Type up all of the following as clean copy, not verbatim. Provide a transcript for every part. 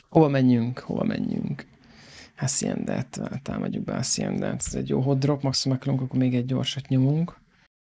Hova menjünk? Hova menjünk? Haciendát, támadjuk be Haciendát. Ez egy jó hot drop, maximum akarunk, akkor még egy gyorsat nyomunk.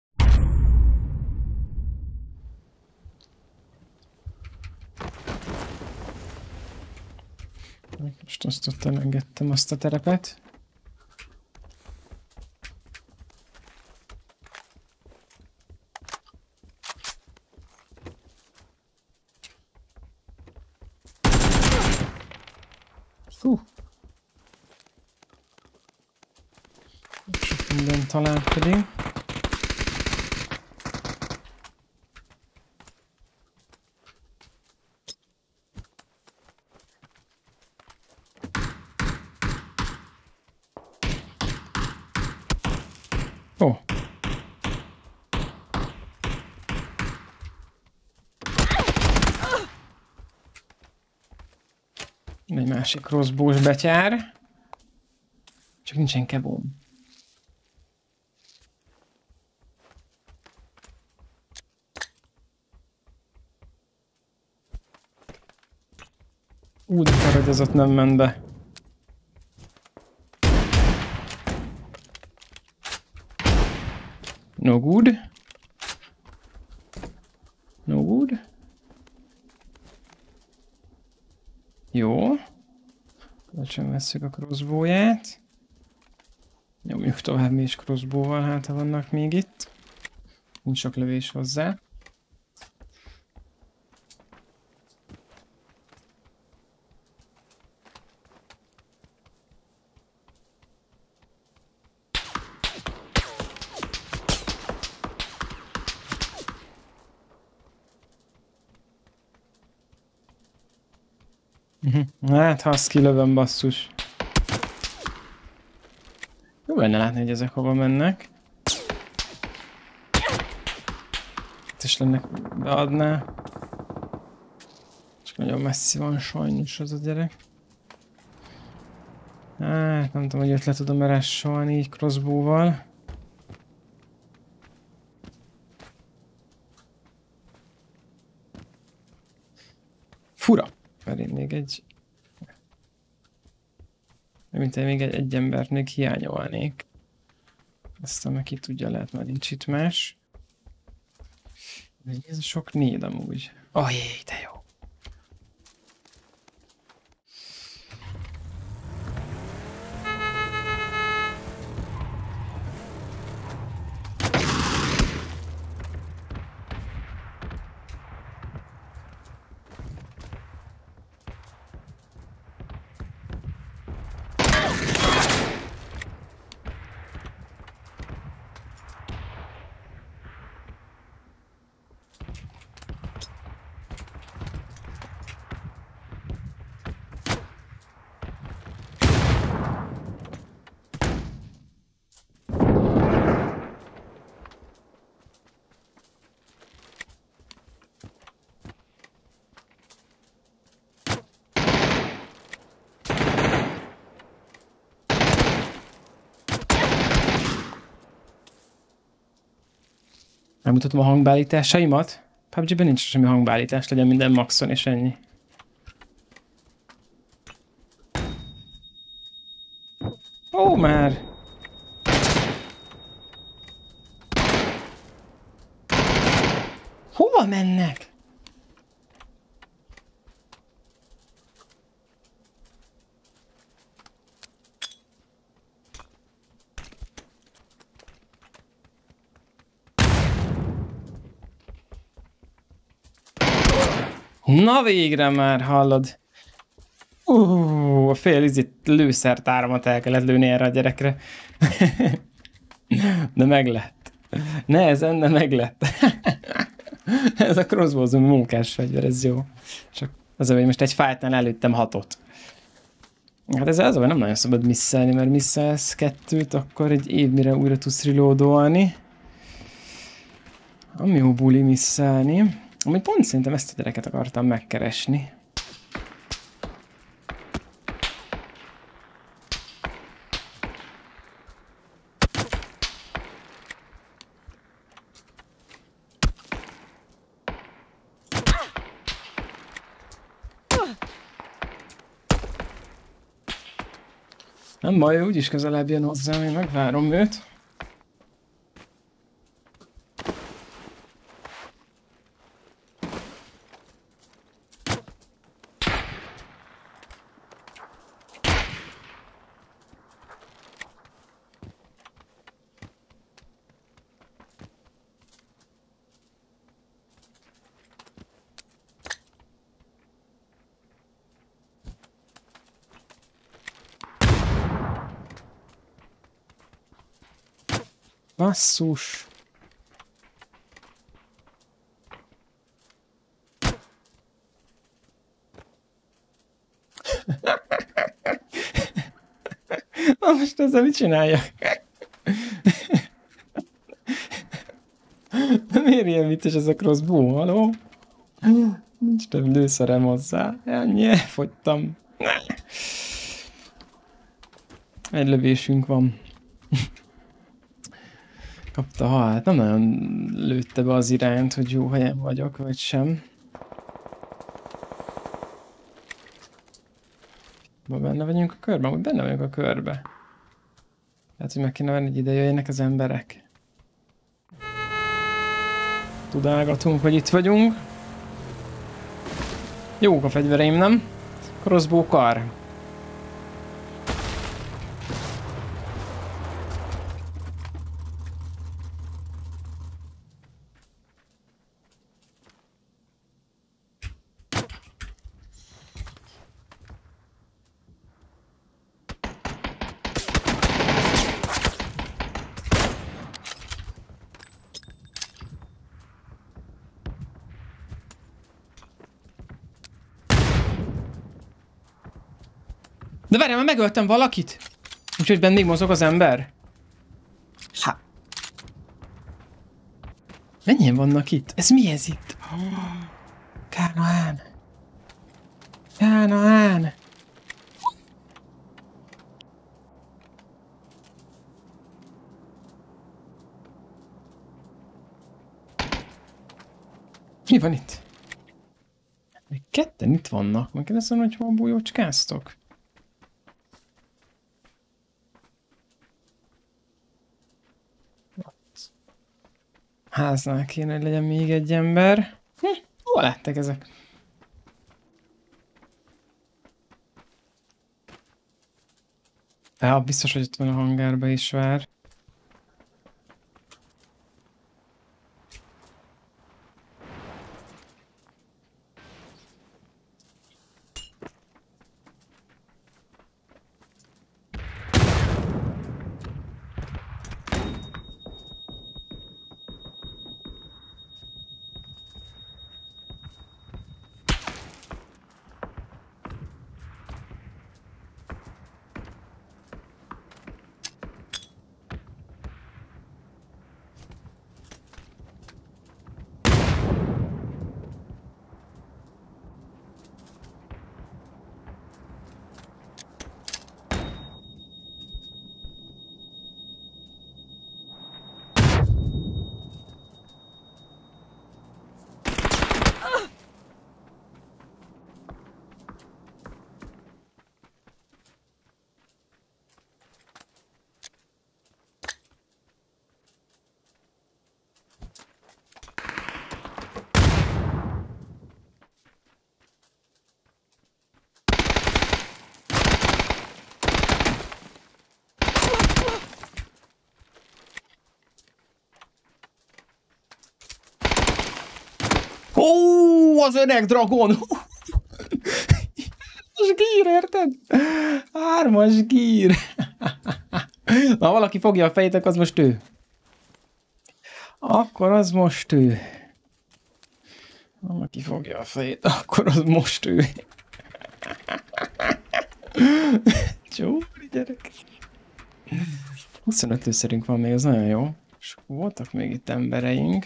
Most azt ott elengedtem azt a terepet. Fú. Sok minden találkodik. Ó. Egy másik crossbow-s betyár. Csak nincsen kebóm. Úgy akar, hogy ez ott nem ment be. No good. No good. Jó. Kölcsön vesszük a crossbow-ját. Nyomjuk tovább mi is crossbow-val, hát ha vannak még itt. Nincs sok lövés hozzá. Hát, ha azt kilövöm, basszus. Jó lenne látni, hogy ezek hova mennek. Itt is lenne beadná. Csak nagyon messzi van sajnos az a gyerek. Hát, nem tudom, hogy őt le tudom eressolni így crossbow-val. Fura! Mert én még egy... Mint én még egy embert még hiányolnék. Aztán meg ki tudja, lehet már nincs itt más. Ez sok néd amúgy. Ajjé, de jó! Megmutatom a hangbeállításaimat. PUBG-ben nincs semmi hangbeállítás, legyen minden maxon és ennyi. Ó, már! Hova mennek? Na végre már hallod. A fél lőszertáramat el kellett lőni erre a gyerekre. De meg lett. Nehezen, de meg lett. Ez a crossbow munkás fegyver, ez jó. Csak az, hogy most egy fightnál előttem 6-ot. Hát ez az, hogy nem nagyon szabad misszelni, mert misszelsz 2-t, akkor egy év mire újra tudsz reloadolni. Ami jó buli misszelni. Amúgy pont szerintem ezt a gyereket akartam megkeresni. Nem baj, ő úgyis közelebb jön hozzám, én megvárom őt. Basszus! Na most ezzel mit csináljak? Miért ilyen vicces ez a crossbow? Haló? Nincs több lőszerem hozzá. Ennyi, elfogytam. Egy lövésünk van. Kapta halált. Nem nagyon lőtte be az irányt, hogy jó helyen vagyok, vagy sem. Ma benne vagyunk a körben? Úgy benne vagyunk a körbe. Tehát, hogy meg kéne venni, hogy ide jöjjenek az emberek. Tudálgatunk, hogy itt vagyunk. Jók a fegyvereim, nem? Crossbow kar. De várjál, már megöltem valakit! Úgyhogy bennig mozog az ember. Ha. Mennyien vannak itt? Ez mi ez itt? Kánaán. Kánaán. Mi van itt? Még ketten itt vannak. Megkérdezem, hogy hol bújócskáztok? Háznál kéne, hogy legyen még egy ember. Hol lettek ezek? Ja, biztos, hogy ott van a hangárba is vár. Ó, az öreg dragon! Hármas gír, érted? Hármas gír. Na, valaki fogja a fejét, akkor az most ő. Akkor az most ő. Valaki fogja a fejét, akkor az most ő. Csóri gyerek. 25 lőszerünk van még, az nagyon jó. És voltak még itt embereink.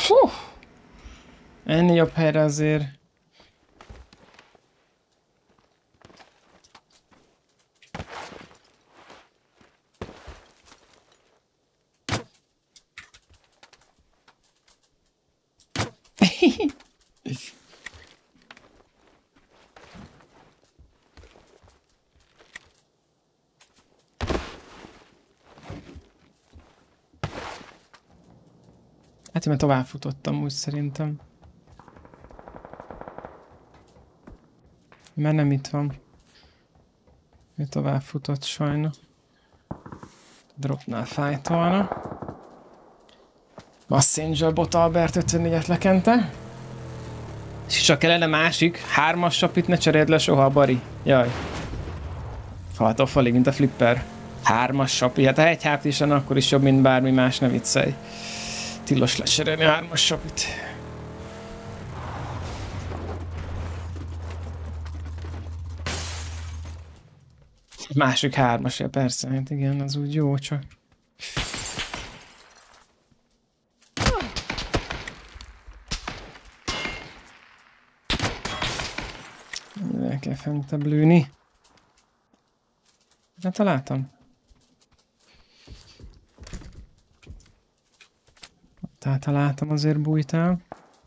Fú! Ennél jobb helyre azért. Hát, mert tovább futottam úgy szerintem. Mert nem itt van. Ő tovább futott sajna. Dropnál fájt volna. Messenger bot Albert 54-et lekente. És csak kellene másik, 3-as sapit ne cseréld le soha, Bari. Jaj. Faltól falig, mint a flipper. 3-as sapi, hát ha egy HP is lenne, akkor is jobb, mint bármi más, ne viccelj. Tilos lecserélni 3-as sapit. Másik 3-as, persze, hát igen, az úgy jó, csak... El kell fentebb lőni. Hát találtam. Tehát találtam, azért bújtál.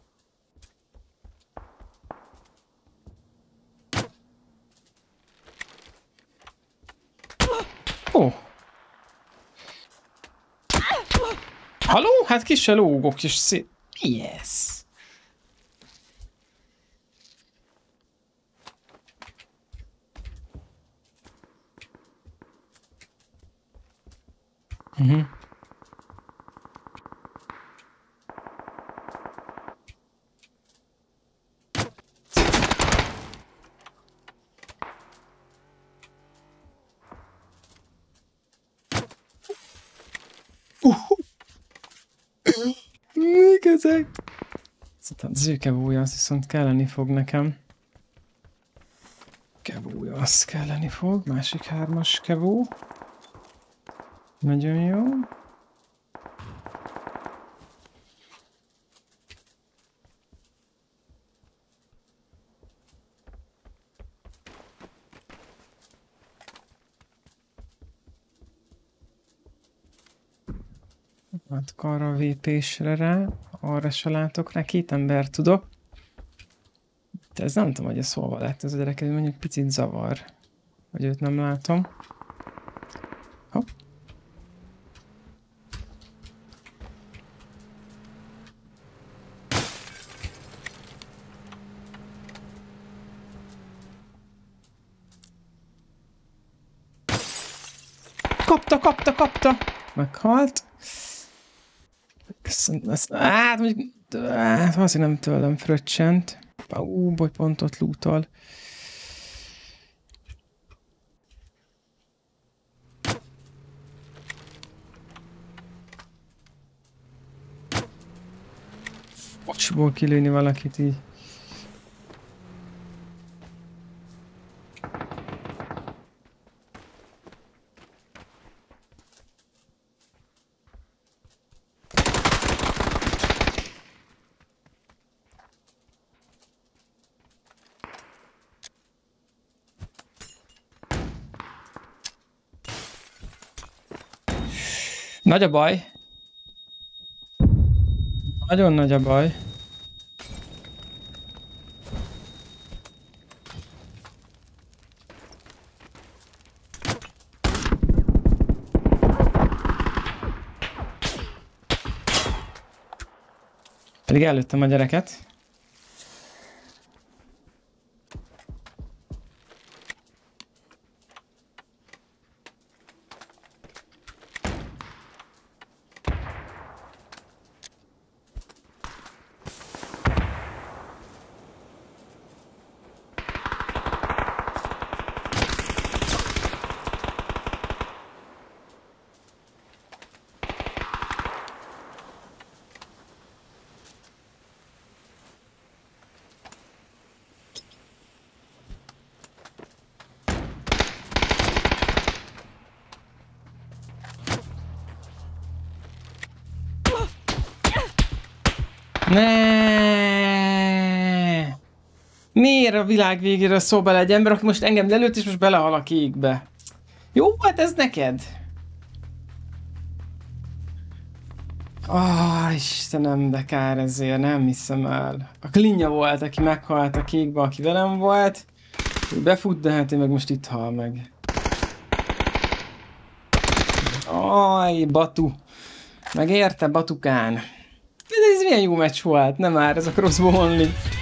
Ó! Haló? Hát ki se lógok, és szép... Yes! Mik ezek? Szóval az ő kevója, az viszont kelleni fog nekem. Kevója, az kelleni fog. Másik 3-as kevó. Nagyon jó. Hát arra a VP-sre rá, arra se látok rá, 2 ember tudok. De ez nem tudom, hogy ez hol lett, ez a gyerek, ez mondjuk picit zavar. Hogy őt nem látom. Hopp. Kapta! Meghalt. Hát mondjuk... valószínűleg nem tőlem fröccsent. Bolypontot lootol. Bocsból kilőni valakit így. Nagy a baj. Nagyon nagy a baj. Pedig előttem a gyereket. Ne! Miért a világ végéről szól bele egy ember, aki most engem lelőtt, és most belehal a kékbe? Jó volt ez neked? Istenem, de kár ezért, nem hiszem el. A Klinja volt, aki meghalt a kékbe, aki velem volt. Ő befut, de hát én meg most itt hal meg. Batu. Megérte, Batukán. Ez milyen jó meccs volt, nem már ez a crossbow only.